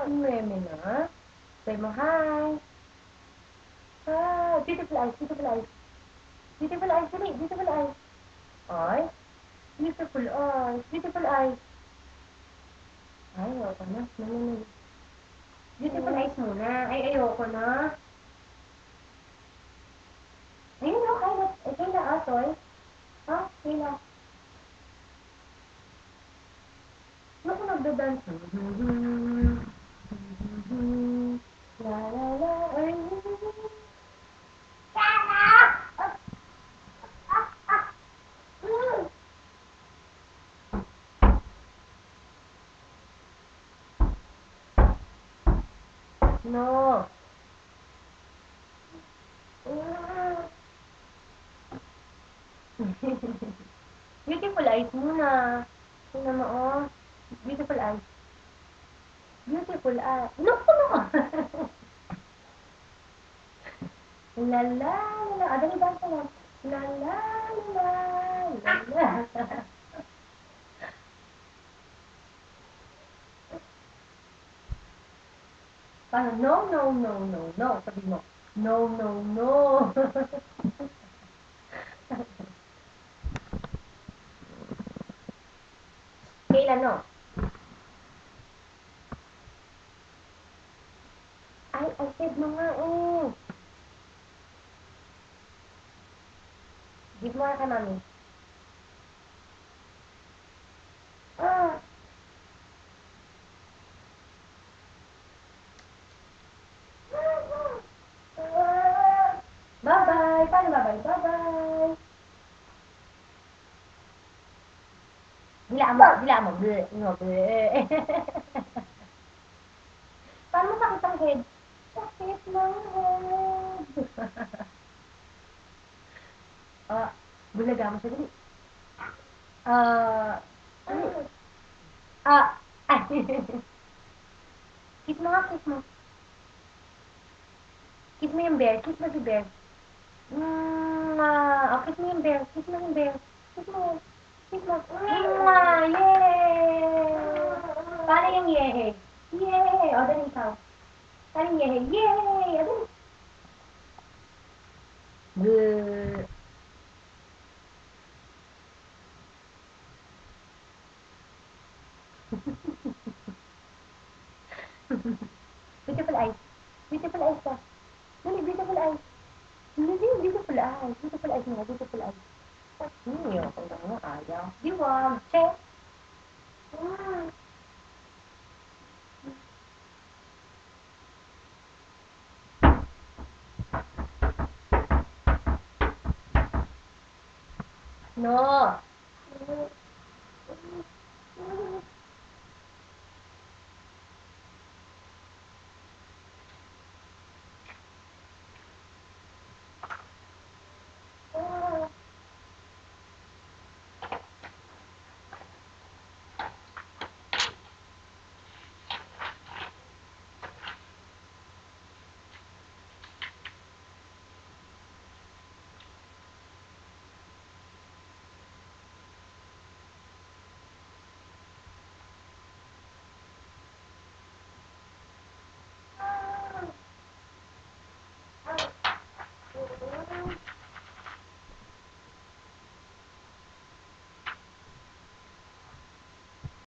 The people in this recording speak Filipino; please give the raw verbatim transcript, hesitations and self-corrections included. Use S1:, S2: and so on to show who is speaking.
S1: Meme na. Say mo hi. Ah, beautiful eyes, beautiful eyes. Beautiful eyes, dali, beautiful eyes. Ay, beautiful eyes, beautiful eyes. Ay, ayoko na. Nanginginig. Beautiful eyes muna. Ay, ayoko na. Ayun o, Kayla. Ay, Kayla, ah, toy. Ha? Kayla. Ano ko nagdadance? La, la, la, ay. No. Beautiful eyes muna. Tingnan mo, oh. Beautiful eyes. Beautiful eyes. Naku, naku. La la la. Ah, dali dance mo. La la la la la. Parang no, no, no, no, no. Sabi mo. No, no, no. Kailan no? Ay, I said mo nga eh. Give mo nga kay mami. Ah. Bye-bye. Paano bye-bye? Bye-bye. Bila mo, bila mo. Bleh. No, bleh. Paano sakit ang head? Sakit ng head. Ah, bulaga mo siya. Dali. Ah, dali. Ah, ay. Kiss mo nga, kiss mo. Kiss mo yung bear. Kiss mo si bear. Mwah! Oh, kiss mo yung bear. Kiss mo yung bear. Kiss mo yan. Kiss mo. Mwah! Yay! Paano yung yay? Yay! O, dali ikaw. Paano yung yay? Yay! O, dali. Bleh. Beautiful eyes. Beautiful eyes ka. Dali, beautiful eyes. Dali, beautiful eyes. Beautiful eyes mo. Beautiful eyes. Hmm, okay lang nga. Ayaw. Diwag. Check. No.